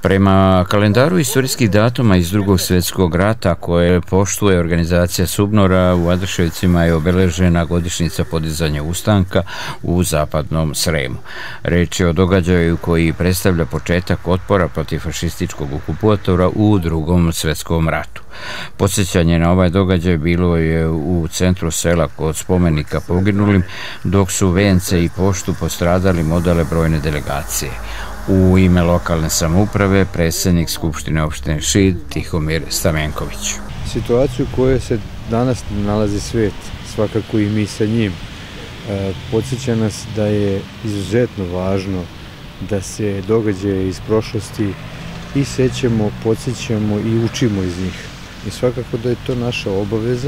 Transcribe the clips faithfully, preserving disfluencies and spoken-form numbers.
Prema kalendaru istorijskih datuma iz Drugog svjetskog rata koje poštuje organizacija SUBNOR-a, u Adaševcima je obeležena godišnjica podizanja ustanka u Zapadnom Sremu. Reč je o događaju koji predstavlja početak otpora protiv fašističkog okupatora u Drugom svjetskom ratu. Podsjećanje na ovaj događaj bilo je u centru sela kod spomenika poginulim, dok su vence i poštu postradali odale brojne delegacije. U ime lokalne samouprave predsjednik Skupštine opštine Šid Tihomir Stamenković. Situaciju u kojoj se danas nalazi svijet, svakako i mi sa njim, podsjeća nas da je izuzetno važno da se događaje iz prošlosti i sećamo, podsjećamo i učimo iz njih. I svakako da je to naša obaveza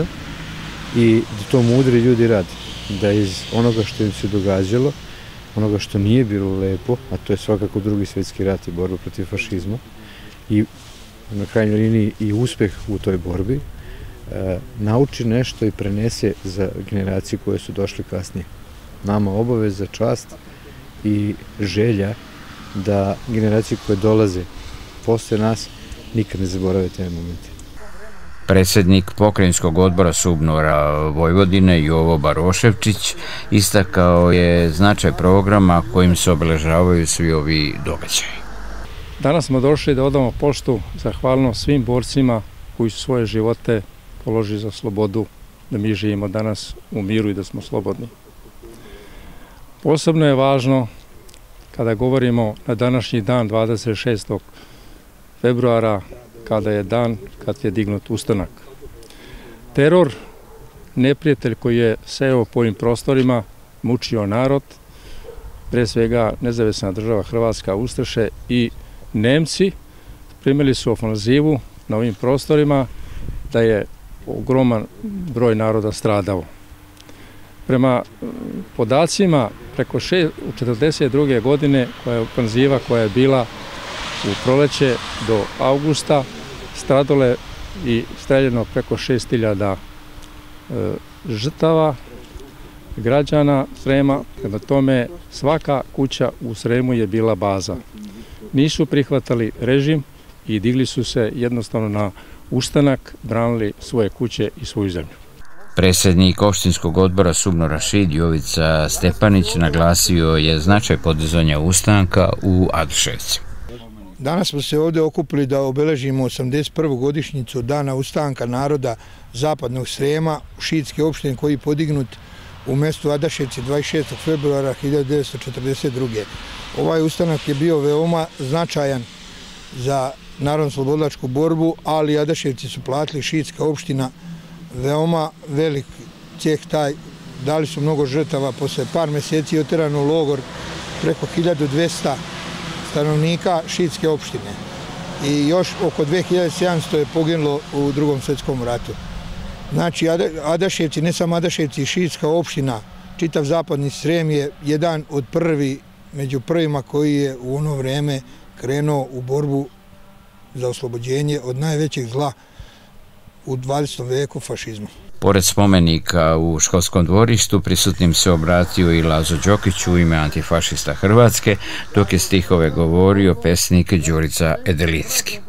i da to mudri ljudi rade, da iz onoga što im se događalo, onoga što nije bilo lepo, a to je svakako Drugi svjetski rat i borba protiv fašizma i na krajnjoj liniji i uspeh u toj borbi, e, nauči nešto i prenese za generacije koje su došle kasnije. Nama obaveza, čast i želja da generacije koje dolaze posle nas nikad ne zaborave te momente. Predsjednik pokrajinskog odbora SUBNOR-a Vojvodine Jovo Baroševčić istakao je značaj programa kojim se obeležavaju svi ovi događaji. Danas smo došli da odamo poštu zahvalnost svim borcima koji su svoje živote položili za slobodu, da mi živimo danas u miru i da smo slobodni. Posebno je važno kada govorimo na današnji dan dvadeset šestog februara, kada je dan kad je dignut ustanak. Teror, neprijatelj koji je seo po ovim prostorima, mučio narod, pre svega nezavisna država Hrvatska, Ustaše i Nemci, primili su ofanzivu na ovim prostorima da je ogroman broj naroda stradao. Prema podacima, preko četrdeset druge godine, koja je ofanziva koja je bila u proleće do avgusta, stradole i streljeno preko šest hiljada e, žrtava građana Srema. Prema tome, svaka kuća u Sremu je bila baza. Nisu prihvatali režim i digli su se jednostavno na ustanak, branili svoje kuće i svoju zemlju. Predsjednik opštinskog odbora SUBNOR-a Šid Jovica Stepanić naglasio je značaj podizanja ustanka u Adaševcima. Danas smo se ovdje okupili da obeležimo osamdeset prvu godišnjicu Dana ustanka naroda Zapadnog Srema u Šidske opštine koji je podignut u mjestu Adaševci dvadeset šestog februara hiljadu devetsto četrdeset druge. Ovaj ustanak je bio veoma značajan za narodno-slobodilačku borbu, ali Adaševci su platili, Šidska opština, veoma velik ceh taj, dali su mnogo žrtava, posle par mjeseci oterano u logor preko hiljadu dvesta stanovnika Šidske opštine i još oko dve hiljade sedamsto je poginulo u Drugom svjetskom ratu. Znači, Adaševci, ne samo Adaševci, Šidska opština, čitav Zapadni Srem je jedan od prvi, među prvima koji je u ono vrijeme krenuo u borbu za oslobođenje od najvećeg zla u dvadesetom veku, fašizma. Pored spomenika u školskom dvorištu prisutnim se obratio i Lazo Đokić u ime Antifašista Hrvatske, dok je stihove govorio pesnik Đurica Edelinski.